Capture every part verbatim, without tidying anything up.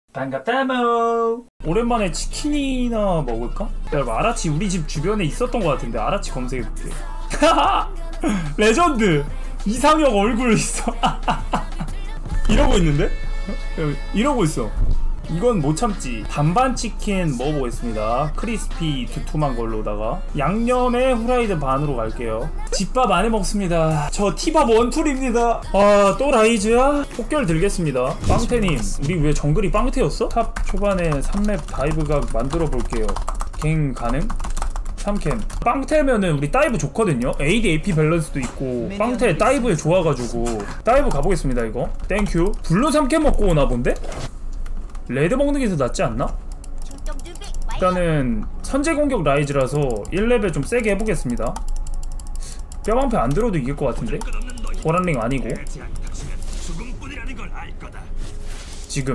반갑다모. 오랜만에 치킨이나 먹을까? 여러분 아라치 우리 집 주변에 있었던 것 같은데 아라치 검색해볼게. 레전드! 이상혁 얼굴 있어. 이러고 있는데? 이러고 있어. 이건 못 참지. 반반 치킨 먹어보겠습니다. 크리스피 두툼한 걸로다가 양념에 후라이드 반으로 갈게요. 집밥 안 해먹습니다. 저 티밥 원툴입니다. 아, 또 라이즈야? 폭결 들겠습니다. 빵태님, 우리 왜 정글이 빵태였어? 탑 초반에 삼 렙 다이브각 만들어 볼게요. 갱 가능? 삼 캠. 빵태면은 우리 다이브 좋거든요. 에이디 에이피 밸런스도 있고 빵태 다이브에 좋아가지고 다이브 가보겠습니다. 이거 땡큐. 블루 삼 캠 먹고 오나 본데? 레드 먹는 게 더 낫지 않나? 일단은 선제공격 라이즈라서 일 렙에 좀 세게 해보겠습니다. 뼈방패 안 들어도 이길 것 같은데? 보란링 아니고 지금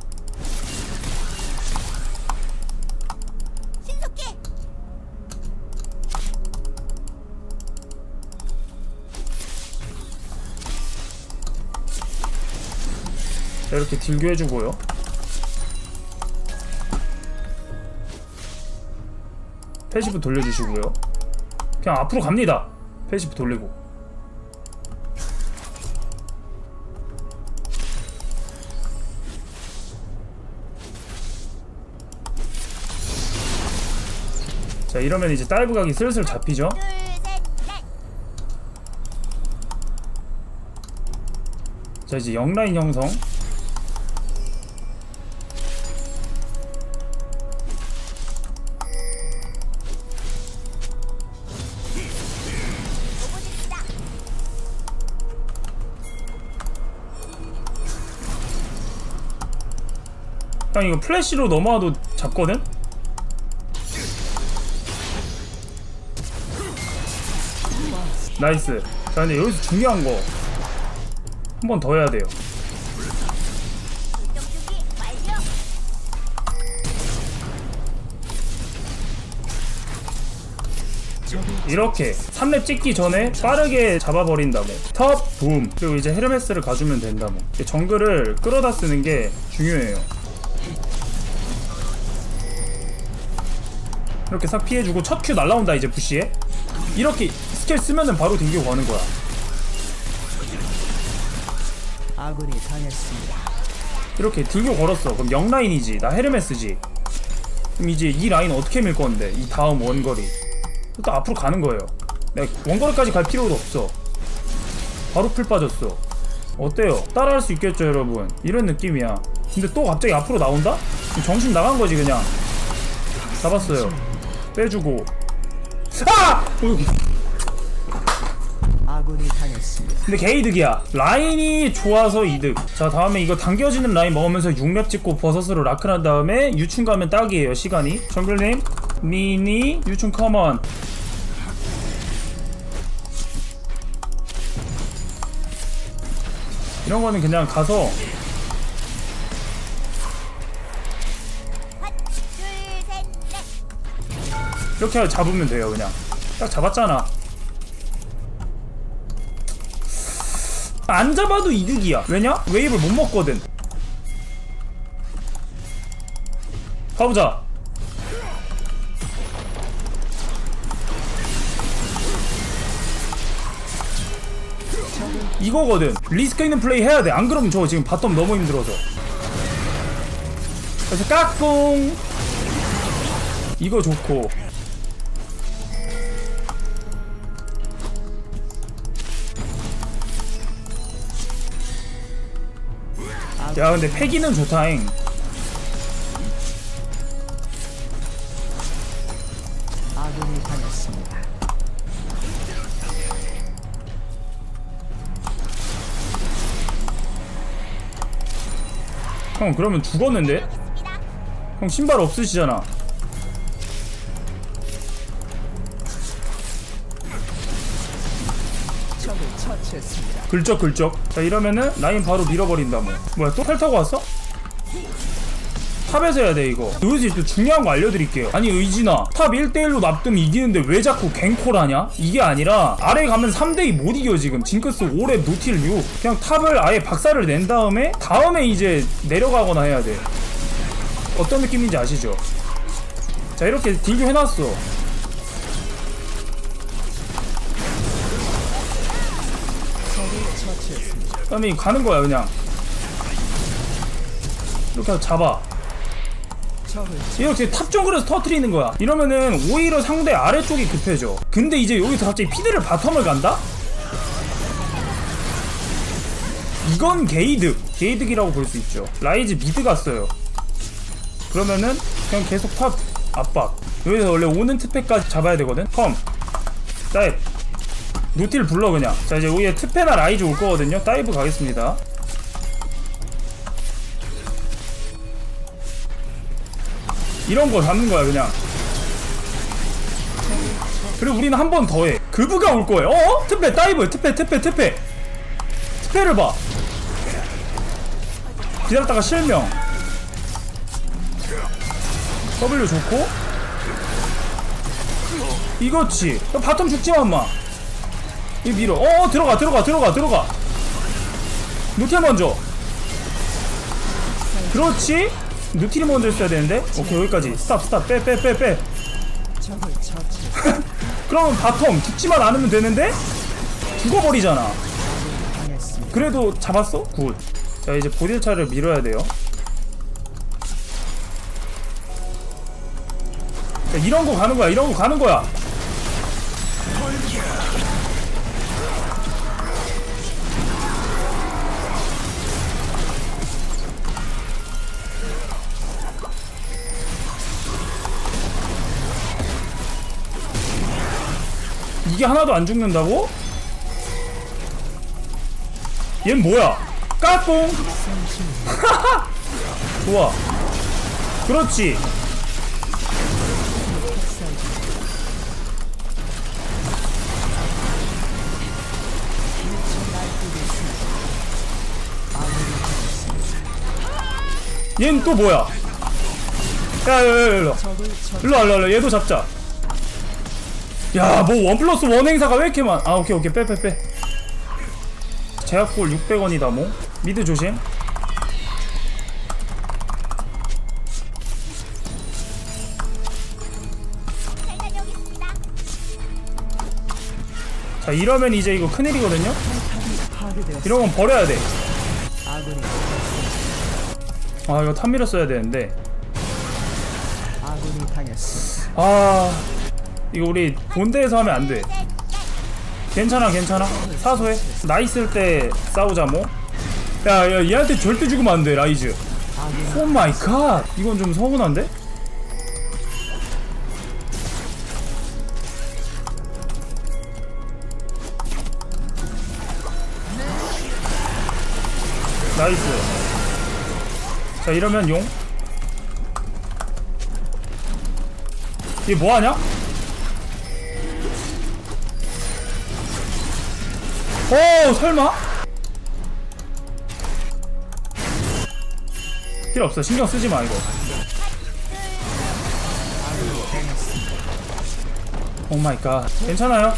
자, 이렇게 딜교 해주고요. 패시브 돌려주시고요. 그냥 앞으로 갑니다. 패시브 돌리고. 자, 이러면 이제 다이브 각이 슬슬 잡히죠. 자, 이제 영라인 형성. 그냥 이거 플래시로 넘어와도 잡거든? 나이스. 자, 근데 여기서 중요한 거 한 번 더 해야 돼요. 이렇게 삼 렙 찍기 전에 빠르게 잡아버린다고. 텁! 붐! 그리고 이제 헤르메스를 가주면 된다고. 정글을 끌어다 쓰는 게 중요해요. 이렇게 싹 피해주고 첫 큐 날라온다. 이제 부시에 이렇게 스킬 쓰면은 바로 딩겨 가는 거야. 아군이 당했습니다. 이렇게 딩겨 걸었어. 그럼 영 라인이지. 나 헤르메스지. 그럼 이제 이 라인 어떻게 밀 건데? 이 다음 원거리 또 앞으로 가는 거예요. 내가 원거리까지 갈 필요도 없어. 바로 풀 빠졌어. 어때요? 따라할 수 있겠죠 여러분? 이런 느낌이야. 근데 또 갑자기 앞으로 나온다? 정신 나간 거지 그냥. 잡았어요. 빼주고. 아! 아군이 당했습니다. 근데 개이득이야. 라인이 좋아서 이득. 자, 다음에 이거 당겨지는 라인 먹으면서 육 렙 찍고 버섯으로 라크한 다음에 유충 가면 딱이에요. 시간이. 정글님 미니 유충 컴온. 이런 거는 그냥 가서 이렇게 잡으면 돼요. 그냥 딱 잡았잖아. 안 잡아도 이득이야. 왜냐? 웨이브를 못 먹거든. 가보자. 이거거든. 리스크 있는 플레이 해야 돼. 안 그러면 저 지금 바텀 너무 힘들어서. 그래서 까꿍. 이거 좋고. 야, 근데 패기는 좋다잉. 아군이 당했습니다. 형 그러면 죽었는데? 형 신발 없으시잖아. 적을 처치했습니다. 긁적긁적. 자, 이러면은 라인 바로 밀어버린다. 뭐 뭐야, 또 탈 타고 왔어? 탑에서 해야 돼 이거. 여기서 또 중요한 거 알려드릴게요. 아니 의진아, 탑 일 대 일로 납두면 이기는데 왜 자꾸 갱콜하냐? 이게 아니라 아래 가면 삼 대 이 못 이겨. 지금 징크스 오 렙 노틸 육. 그냥 탑을 아예 박살을 낸 다음에 다음에 이제 내려가거나 해야 돼. 어떤 느낌인지 아시죠? 자 이렇게 딜교 해놨어. 적을 처치했습니다. 그다음에 가는 거야 그냥. 이렇게 잡아. 적을 이렇게 탑 정글에서 터트리는 거야. 이러면은 오히려 상대 아래쪽이 급해져. 근데 이제 여기서 갑자기 피드를 바텀을 간다? 이건 게이득. 게이득이라고 볼 수 있죠. 라이즈 미드 갔어요. 그러면은 그냥 계속 탑 압박. 여기서 원래 오는 트패까지 잡아야 되거든. 컴 다이브 노틸 불러 그냥. 자 이제 위에 트패나 라이즈 올 거거든요. 다이브 가겠습니다. 이런 거 잡는 거야 그냥. 그리고 우리는 한 번 더 해. 그브가 올 거예요. 어? 트패 다이브 트패 트패 트패 트패를 봐. 기다렸다가 실명. W 좋고. 이거지. 바텀 죽지마 엄마. 이 밀어. 어 들어가 들어가 들어가 들어가. 노틸 먼저. 그렇지. 노틸이 먼저 했어야 되는데. 오케이 여기까지. 스탑 스탑 빼 빼 빼 빼. 적을 처치. 그러면 바텀 죽지만 않으면 되는데 죽어버리잖아. 당했습니다. 그래도 잡았어? 굿. 자 이제 보딜차를 밀어야 돼요. 자, 이런 거 가는 거야. 이런 거 가는 거야. 이게 하나도 안 죽는다고? 얜 뭐야? 까꿍! 좋아. 그렇지. 얜 또 뭐야? 야, 야, 야, 일로. 적을 처치. 일로 와, 일로 와, 얘도 잡자. 야, 뭐 원 플러스 원 행사가 왜 이렇게 많아? 아, 오케이, 오케이, 빼, 빼, 빼. 제약골 육백 원이다, 뭐. 미드 조심. 자, 이러면 이제 이거 큰일이거든요? 파괴되었습니다. 이런 건 버려야 돼. 아군이 아, 이거 탑 밀었어야 되는데. 아군이 당했습니다. 아, 이거 우리 본대에서 하면 안 돼. 괜찮아, 괜찮아. 사소해. 나 있을 때 싸우자, 뭐. 야, 야, 얘한테 절대 죽으면 안 돼, 라이즈. 오 마이 갓. 이건 좀 서운한데? 나이스. 자, 이러면 용. 얘 뭐하냐? 오 설마? 필요 없어. 신경 쓰지 마 이거. 오 마이 갓. 괜찮아요?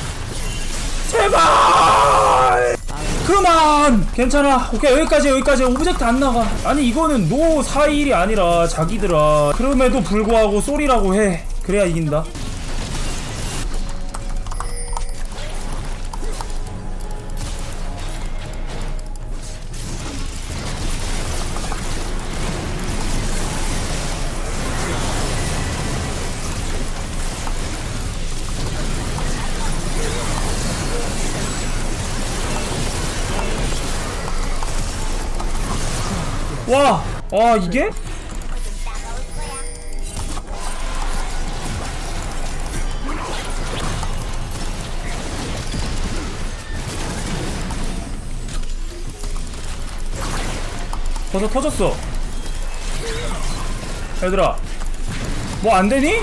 제발! 그만! 괜찮아. 오케이 여기까지 여기까지. 오브젝트 안 나가. 아니 이거는 노 사일이 아니라 자기들아. 그럼에도 불구하고 쏘리라고 해. 그래야 이긴다. 와! 와 이게? 벌써 터졌어. 얘들아 뭐 안되니?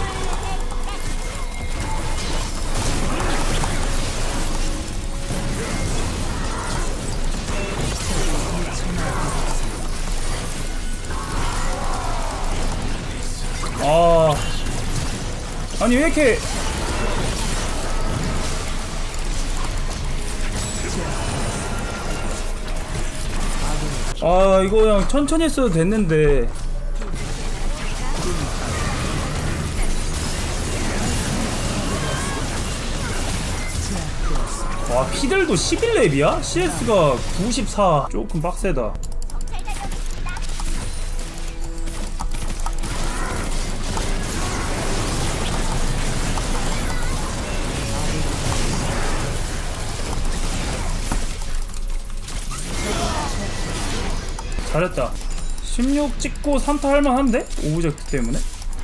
아 아니 왜 이렇게 아 이거 그냥 천천히 했어도 됐는데 와 피들도 십일 렙이야? 씨에스가 구십사. 조금 빡세다. 잘했다. 십육 찍고 삼 타 할만한데? 오브젝트 때문에?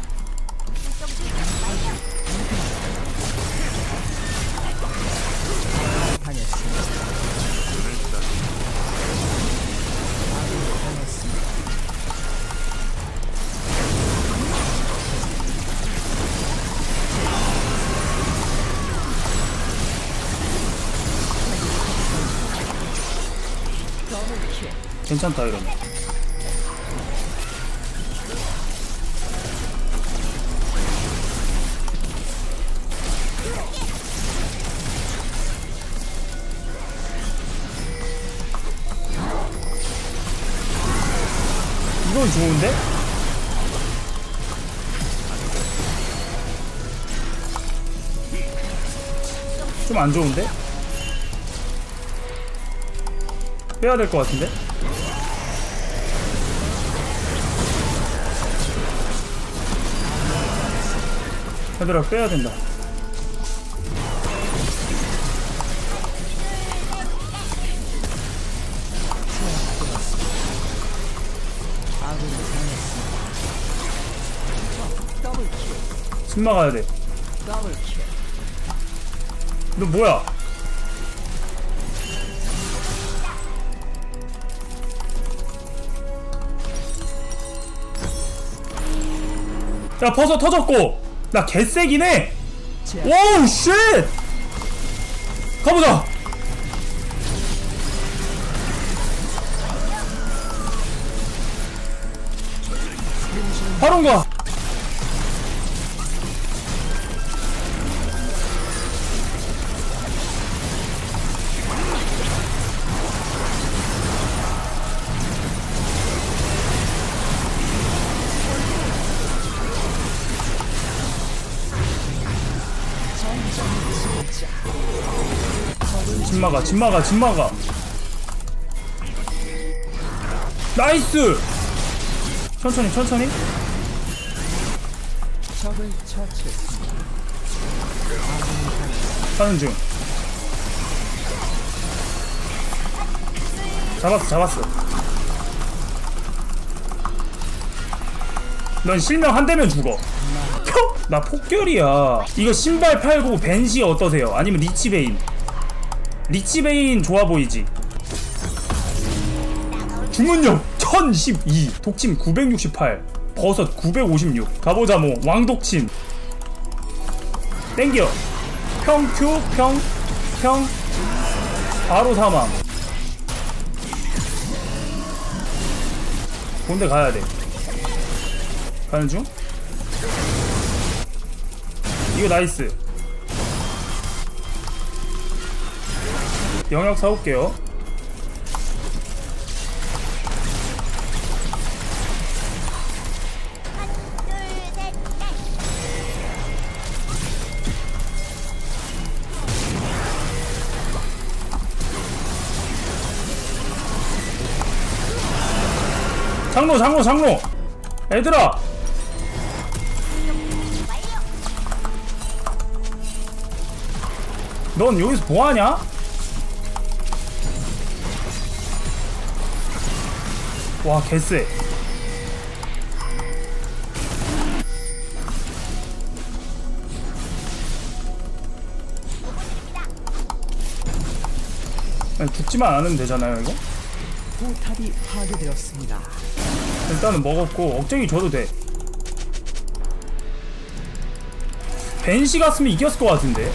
괜찮다 이러면. 이건 좋은데? 좀 안 좋은데? 빼야 될 것 같은데? 얘들아 빼야 된다. 집 막아야 돼. 너 뭐야? 야 버섯 터졌고 나 개쎄긴 해. 오우 쉣. 가보자. 바로 가. 집 막아, 집 막아, 집 막아. 나이스! 천천히, 천천히. 적을 처치했습니다. 가는 중. 잡았어, 잡았어. 넌 실명 한 대면 죽어. 표! 나 폭결이야. 이거 신발 팔고 벤시 어떠세요? 아니면 리치베인? 리치베인 좋아 보이지? 주문력 천십이, 독침 구백육십팔, 버섯 구백오십육. 가보자 뭐. 왕독침 땡겨. 평큐 평 평 바로 사망. 본대 가야돼. 가는 중? 이거 나이스. 영역 사올게요. 장로 장로 장로. 얘들아 넌 여기서 뭐하냐? 와 개쎄. 아니, 죽지만 않으면 되잖아요 이거? 포탑이 파괴되었습니다. 일단은 먹었고 억제기 줘도 돼. 벤시 갔으면 이겼을 것 같은데.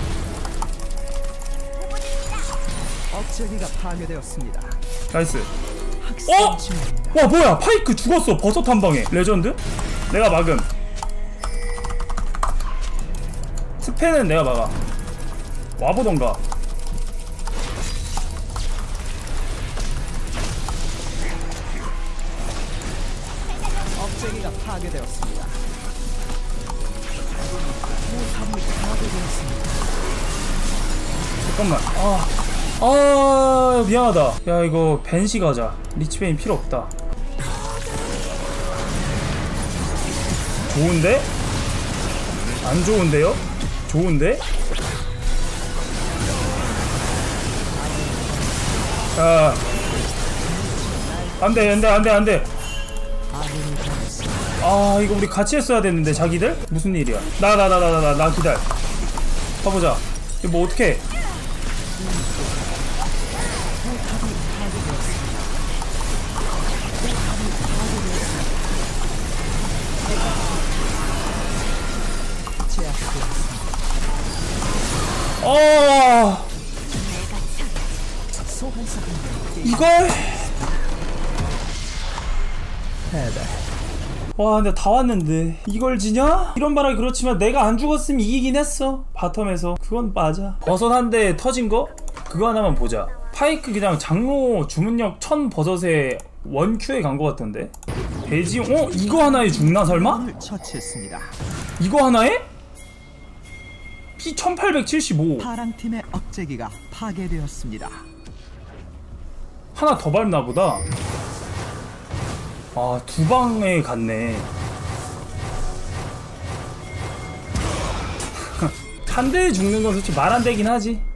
억제기가 파괴되었습니다. 나이스. 학살 중입니다. 와 뭐야 파이크 죽었어. 버섯 한 방에. 레전드? 내가 막음. 스페는 내가 막아. 와보던가. 억제기가 파괴되었습니다. 포탑이 파괴되었습니다. 잠깐만. 아, 아 미안하다. 야 이거 벤시 가자. 리치베인 필요 없다. 좋은데? 안 좋은데요? 좋은데? 야, 안돼 안돼 안돼 안돼. 아군이 당했습니다. 아 이거 우리 같이 했어야 됐는데 자기들? 무슨 일이야? 나 나 나 나 나 나 나 기다려. 가보자. 이거 뭐 어떻게? 제압되었습니다. 어 소환사 한 명. 이걸? 패배. 와 근데 다 왔는데 이걸 지냐? 이런 말하기 그렇지만 내가 안 죽었으면 이기긴 했어. 바텀에서 그건 맞아. 버섯 한 대 터진 거? 그거 하나만 보자. 파이크 그냥 장로 주문력 천 버섯에 원큐에 간 거 같던데. 돼지 어? 이거 하나에 죽나 설마? 을 처치했습니다. 이거 하나에? 피 천팔백칠십오. 파랑 팀의 억제기가 파괴되었습니다. 하나 더 밟나 보다. 아, 두 방에 갔네. 한 대에 죽는 건 솔직히 말 안 되긴 하지.